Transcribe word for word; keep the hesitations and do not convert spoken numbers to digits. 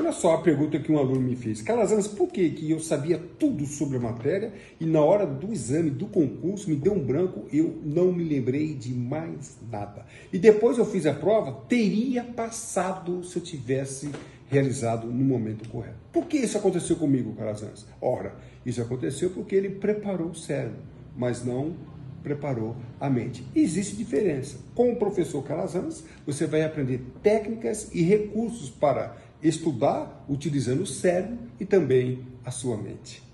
olha só a pergunta que um aluno me fez. Calazans, por que que eu sabia tudo sobre a matéria e na hora do exame, do concurso, me deu um branco, eu não me lembrei de mais nada? E depois eu fiz a prova, teria passado se eu tivesse realizado no momento correto. Por que isso aconteceu comigo, Calazans? Ora, isso aconteceu porque ele preparou o cérebro, mas não preparou a mente. Existe diferença. Com o professor Calazans, você vai aprender técnicas e recursos para estudar utilizando o cérebro e também a sua mente.